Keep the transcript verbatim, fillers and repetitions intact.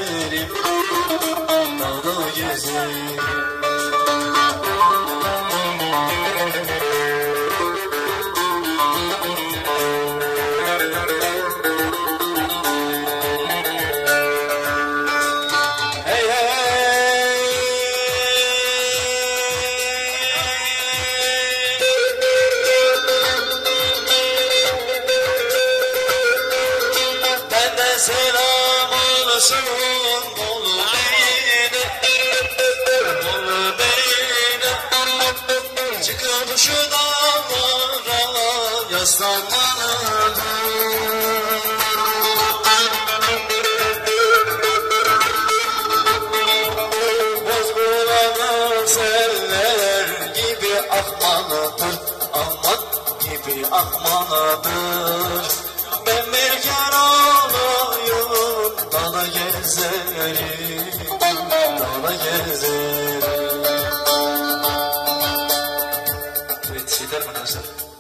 gezerim, dağda gezerim. Selam olsun Bolu Bey'ine, Bolu Bey'ine. Çıkıp şu dağlara yaslanmalı. Bozkır'ın seller gibi akmalıdır, aman gibi akmalıdır. Ben bir kere dağda gezerim, dağda gezerim. Evet, yeter mi arkadaşlar?